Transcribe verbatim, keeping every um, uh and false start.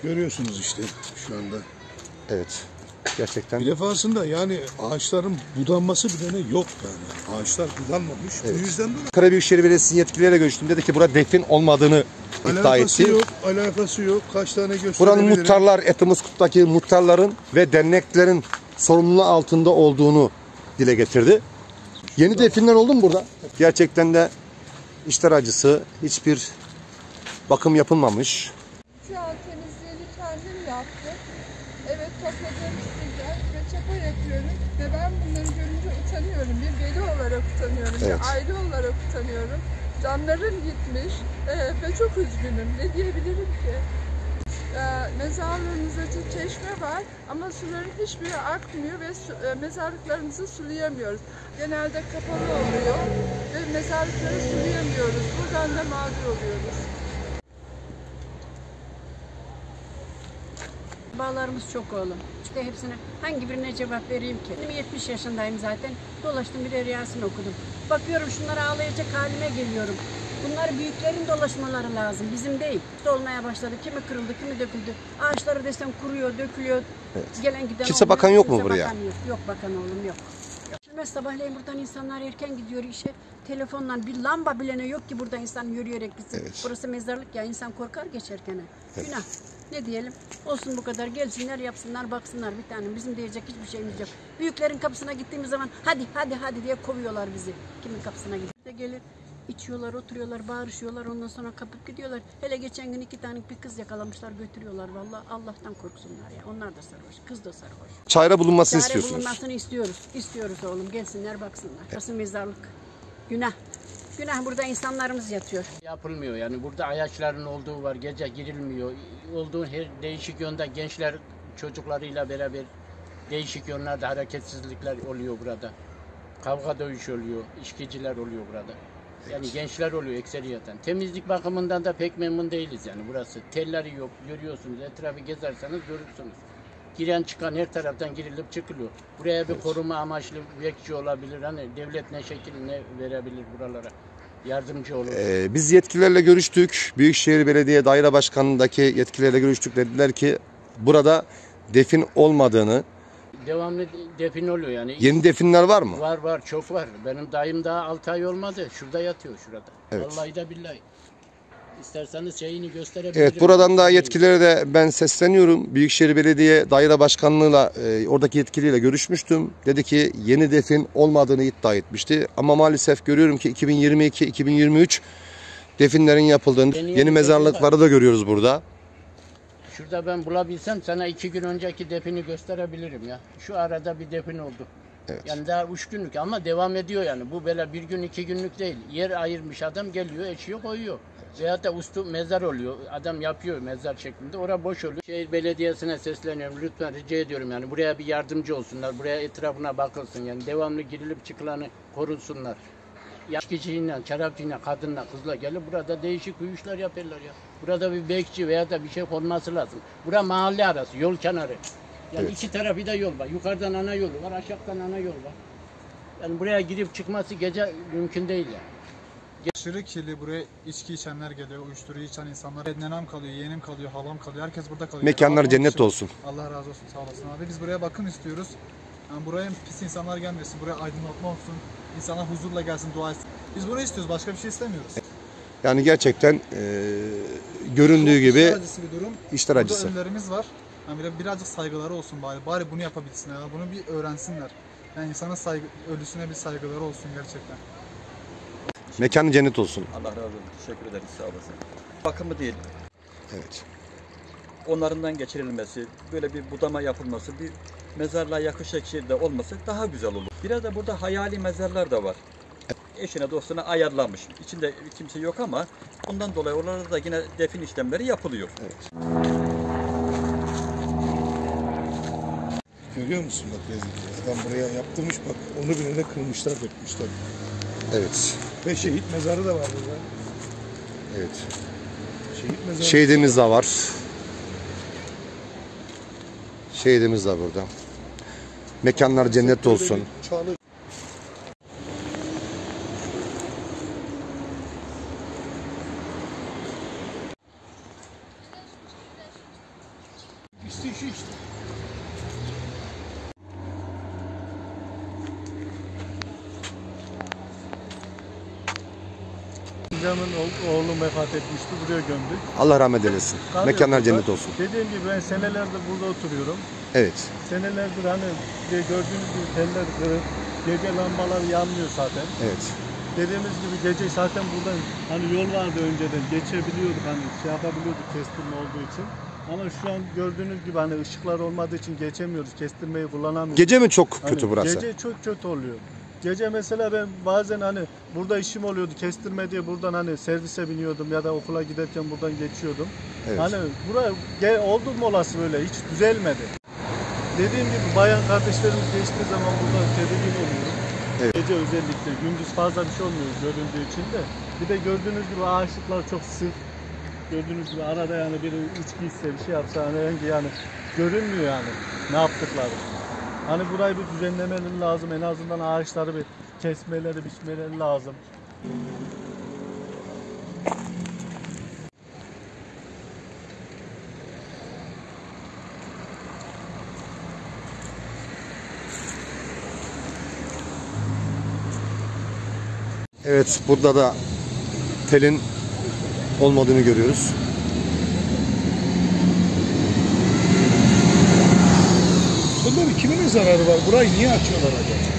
Görüyorsunuz işte şu anda. Evet. Gerçekten. Bir defasında yani ağaçların budanması bile yok yani. Ağaçlar budanmamış. Evet. Bu yüzden de Ankara Büyükşehir Belediyesi yetkilileriyle görüştüm. Dedi ki burada defin olmadığını iddia etti. Yok, alakası yok. Kaç tane gösterebilirim? Buranın muhtarlar, Etimeskut'taki muhtarların ve derneklerin sorumluluğu altında olduğunu dile getirdi. Yeni definler oldu mu burada? Gerçekten de işler acısı. Hiçbir bakım yapılmamış. Şu an temizliğini kendim yaptım. Evet, topladığım pislikler ve çapa yapıyorum. Ve ben bunları görünce utanıyorum. Bir veli olarak utanıyorum. Evet. Bir aile olarak utanıyorum. Canlarım gitmiş ee, ve çok üzgünüm. Ne diyebilirim ki? Ee, mezarlarımızda çeşme var ama suların hiçbiri akmıyor ve su, e, mezarlıklarımızı sulayamıyoruz. Genelde kapalı oluyor ve mezarlıkları sulayamıyoruz. Buradan da mağdur oluyoruz. Bağlarımız çok oğlum. İşte hepsine hangi birine cevap vereyim ki? Benim yetmiş yaşındayım zaten. Dolaştım, bir de rüyasını okudum. Bakıyorum şunlara ağlayacak halime geliyorum. Bunlar büyüklerin dolaşmaları lazım, bizim değil. İşte olmaya başladı. Kimi kırıldı, kimi döküldü. Ağaçları desem kuruyor, dökülüyor. Evet. Gelen giden Kimse olmuyor. bakan yok Kimse mu buraya? Bakan yok. Yok bakan oğlum, yok. Şimdi sabahleyin buradan insanlar erken gidiyor işe. Telefonla bir lamba bilene yok ki burada insan yürüyerek gitsin. Evet. Burası mezarlık ya, insan korkar geçerken. Evet. Günah. Ne diyelim? Olsun bu kadar. Gelsinler, yapsınlar, baksınlar bir tane. Bizim diyecek hiçbir şeyimiz yok. Büyüklerin kapısına gittiğimiz zaman hadi hadi hadi diye kovuyorlar bizi. Kimin kapısına gidip de gelir. İçiyorlar, oturuyorlar, bağırışıyorlar. Ondan sonra kapıp gidiyorlar. Hele geçen gün iki tane bir kız yakalamışlar, götürüyorlar. Vallahi Allah'tan korksunlar ya. Onlar da sarhoş, kız da sarhoş. Çare bulunmasını Çare istiyorsunuz. bulunmasını istiyoruz. İstiyoruz oğlum. Gelsinler, baksınlar. Burası mezarlık. Günah. Günah, burada insanlarımız yatıyor. Yapılmıyor yani, burada ayaçların olduğu var, gece girilmiyor. Olduğu her değişik yönde gençler çocuklarıyla beraber değişik yönlerde hareketsizlikler oluyor burada. Kavga dövüş oluyor, içkiciler oluyor burada. Yani gençler oluyor ekseriyeten. Temizlik bakımından da pek memnun değiliz yani burası. Telleri yok, görüyorsunuz, etrafı gezerseniz görürsünüz. Giren çıkan her taraftan girilip çıkılıyor. Buraya bir koruma amaçlı bekçi olabilir. Hani devlet ne şekil ne verebilir buralara? Yardımcı olur. Ee, biz yetkililerle görüştük. Büyükşehir Belediye Daire Başkanı'ndaki yetkililerle görüştük. Dediler ki burada defin olmadığını. Devamlı defin oluyor yani. Yeni definler var mı? Var var, çok var. Benim dayım daha altı ay olmadı. Şurada yatıyor, şurada. Evet. Vallahi de billahi. İsterseniz şeyini gösterebilirim. Evet, buradan da yetkililere de ben sesleniyorum. Büyükşehir Belediye Daire Başkanlığı'yla e, oradaki yetkiliyle görüşmüştüm. Dedi ki yeni defin olmadığını iddia etmişti. Ama maalesef görüyorum ki iki bin yirmi iki iki bin yirmi üç definlerin yapıldığını, yeni, yeni mezarlıkları da görüyoruz burada. Şurada ben bulabilsem sana iki gün önceki defini gösterebilirim ya. Şu arada bir defin oldu. Evet. Yani daha üç günlük ama devam ediyor yani. Bu böyle bir gün iki günlük değil. Yer ayırmış adam, geliyor, eşiyor, koyuyor. Veyahut da üstü mezar oluyor. Adam yapıyor mezar şeklinde. Orada boş oluyor. Şehir belediyesine sesleniyorum. Lütfen rica ediyorum yani. Buraya bir yardımcı olsunlar. Buraya etrafına bakılsın. Yani devamlı girilip çıkılanı korunsunlar. Yaşkiciyle, şarapçıyla, kadınla, kızla gelip burada değişik huyuşlar yapıyorlar ya. Burada bir bekçi veya da bir şey konması lazım. Bura mahalle arası, yol kenarı. Yani evet. iki tarafı da yol var. Yukarıdan ana yolu var, aşağıdan ana yol var. Yani buraya girip çıkması gece mümkün değil yani. Aşırı kirli, buraya içki içenler geliyor, uyuşturucu içen insanlar. Nenem kalıyor, yeğenim kalıyor, halam kalıyor, herkes burada kalıyor. Mekanlar cennet olsun. Allah razı olsun, sağ olasın abi. Biz buraya bakım istiyoruz. Yani buraya pis insanlar gelmesin, buraya aydınlatma olsun. İnsanlar huzurla gelsin, dua etsin. Biz bunu istiyoruz, başka bir şey istemiyoruz. Yani gerçekten e, göründüğü gibi işler acısı bir durum. İşler Burada acısı. ölülerimiz var. Yani birazcık saygıları olsun bari. Bari bunu yapabilsinler, bunu bir öğrensinler. Yani insanın saygı, ölüsüne bir saygıları olsun gerçekten. Mekanı cennet olsun. Allah razı olsun. Teşekkür ederiz. Sağ olasın. Bakımı değil. Evet. Onlarından geçirilmesi, böyle bir budama yapılması, bir mezarlığa yakışacak şekilde olması daha güzel olur. Biraz da burada hayali mezarlar da var. Eşine dostuna ayarlanmış. İçinde kimse yok ama bundan dolayı oralarda da yine defin işlemleri yapılıyor. Evet. Görüyor musun bak, adam buraya yaptırmış bak, onu bile de kırmışlar, dökmüşler. Evet. Ve şehit mezarı da var burada. Evet. Şehit mezarı. Şehidimiz de var. Şehidimiz de burada. Mekanlar cennet olsun. Çağlı. Birincisi şu işte. Amcamın oğlu vefat etmişti, buraya gömdük. Allah rahmet eylesin. Kalıyor Mekanlar burada. cennet olsun. Dediğim gibi ben senelerdir burada oturuyorum. Evet. Senelerdir hani bir gördüğünüz gibi teller kırık, gece lambalar yanmıyor zaten. Evet. Dediğimiz gibi gece zaten buradan hani yol vardı önceden, geçebiliyorduk hani şey yapabiliyorduk kestirme olduğu için. Ama şu an gördüğünüz gibi hani ışıklar olmadığı için geçemiyoruz, kestirmeyi kullanamıyoruz. Gece mi çok Hani kötü burası? Gece çok kötü oluyor. Gece mesela ben bazen hani burada işim oluyordu, kestirme diye buradan hani servise biniyordum ya da okula giderken buradan geçiyordum. Evet. Hani buraya gel, oldu mu olası böyle hiç düzelmedi. Dediğim gibi bayan kardeşlerimiz geçtiği zaman burada tedirgin oluyoruz. Evet. Gece özellikle, gündüz fazla bir şey olmuyor göründüğü için de. Bir de gördüğünüz gibi ağaçlıklar çok sık. Gördüğünüz gibi arada yani biri üç giyse bir şey yapsa hani önce yani görünmüyor yani ne yaptıkları. Hani burayı bir düzenlemeleri lazım, en azından ağaçları bir kesmeleri, biçmeleri lazım. Evet, burada da telin olmadığını görüyoruz. Bunların kime ne zararı var? Burayı niye açıyorlar acaba?